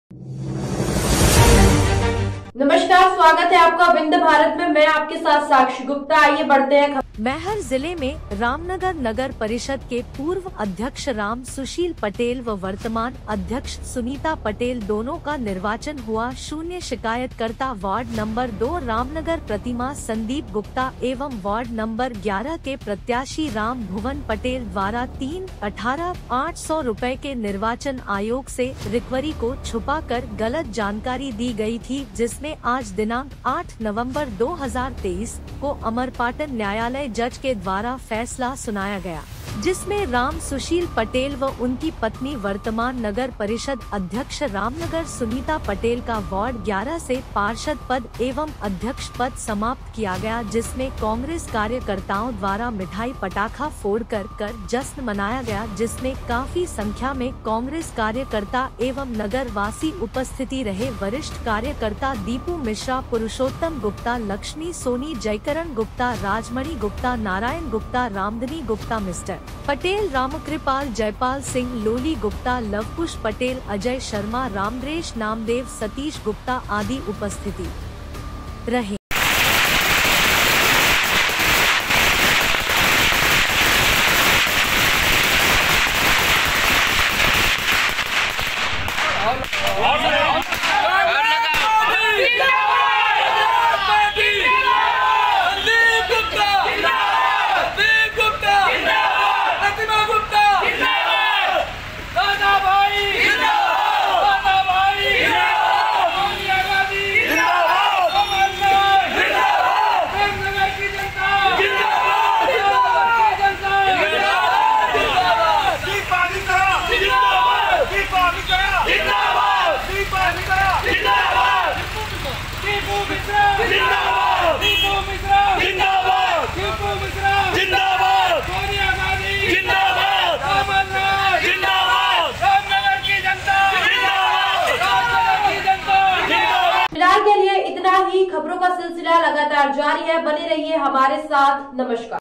नमस्कार, स्वागत है आपका विंध्य भारत में। मैं आपके साथ साक्षी गुप्ता। आइए बढ़ते हैं। मैहर जिले में रामनगर नगर परिषद के पूर्व अध्यक्ष राम सुशील पटेल व वर्तमान अध्यक्ष सुनीता पटेल दोनों का निर्वाचन हुआ। शून्य शिकायतकर्ता वार्ड नंबर 2 रामनगर प्रतिमा संदीप गुप्ता एवं वार्ड नंबर 11 के प्रत्याशी राम भुवन पटेल द्वारा 3,18,800 रुपए के निर्वाचन आयोग से रिकवरी को छुपाकर गलत जानकारी दी गई थी, जिसमें आज दिनांक 8 नवंबर 2023 को अमरपाटन न्यायालय जज के द्वारा फैसला सुनाया गया, जिसमें राम सुशील पटेल व उनकी पत्नी वर्तमान नगर परिषद अध्यक्ष रामनगर सुनीता पटेल का वार्ड 11 से पार्षद पद एवं अध्यक्ष पद समाप्त किया गया, जिसमें कांग्रेस कार्यकर्ताओं द्वारा मिठाई पटाखा फोड़कर जश्न मनाया गया, जिसमें काफी संख्या में कांग्रेस कार्यकर्ता एवं नगर वासी उपस्थिति रहे। वरिष्ठ कार्यकर्ता दीपू मिश्रा, पुरुषोत्तम गुप्ता, लक्ष्मी सोनी, जयकरण गुप्ता, राजमणि गुप्ता, नारायण गुप्ता, रामधनी गुप्ता, मिस्टर पटेल, रामकृपाल, जयपाल सिंह, लोली गुप्ता, लवकुश पटेल, अजय शर्मा, रामद्रेश, नामदेव, सतीश गुप्ता आदि उपस्थिति रहे। फिलहाल के लिए इतना ही। खबरों का सिलसिला लगातार जारी है, बने रहिए हमारे साथ। नमस्कार।